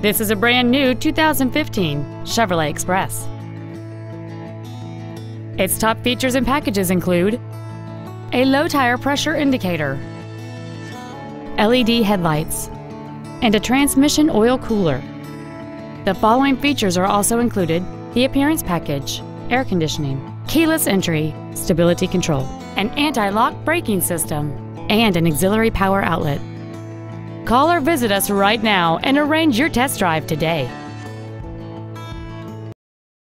This is a brand new 2015 Chevrolet Express. Its top features and packages include a low tire pressure indicator, LED headlights, and a transmission oil cooler. The following features are also included: the appearance package, air conditioning, keyless entry, stability control, an anti-lock braking system, and an auxiliary power outlet. Call or visit us right now and arrange your test drive today.